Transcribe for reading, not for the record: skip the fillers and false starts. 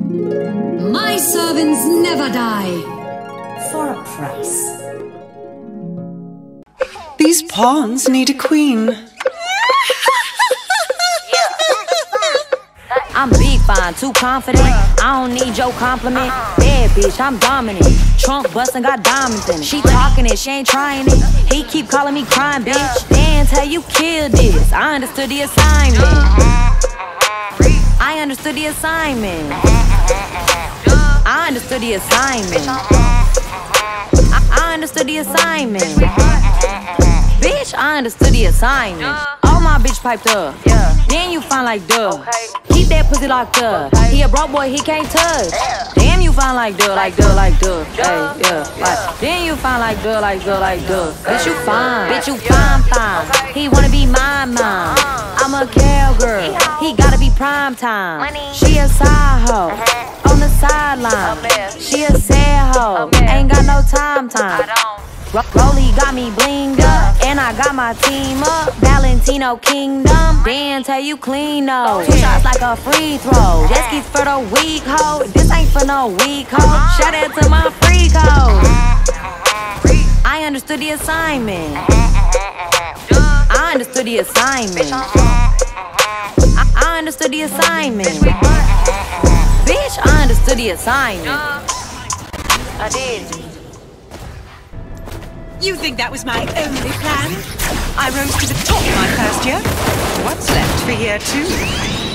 My servants never die. For a price. These pawns need a queen. I'm big fine, too confident. I don't need your compliment. Bad bitch, I'm dominant. Trunk bustin', got diamonds in it. She talking it, she ain't trying it. He keep calling me crying, bitch. Dan, tell you killed this. I understood the assignment. I understood the assignment. I understood the assignment. I understood the assignment. Bitch, I understood the assignment. All my bitch piped up. Then you find like duh. Keep that pussy locked up. He a broke boy, he can't touch. Damn, you find like duh, like duh, like duh. Hey, yeah, like. Then you find like duh, like duh, like duh. Bitch, you fine. Bitch, you fine, fine. He wanna be my mom. I'm a cowgirl. He gotta be prime time. She a side hoe. On the sideline. She a sad hoe. Ain't got no time. Rolly got me blinged up, and I got my team up. Valentino Kingdom, Dan tell you clean though. 2 shots like a free throw. Jet skis for the weak hoe. This ain't for no weak hoe. Shout out to my freak hoe. I understood the assignment. I understood the assignment. I understood the assignment. Bitch, I understood the assignment. I did. You think that was my only plan? I rose to the top my first year. What's left for year 2?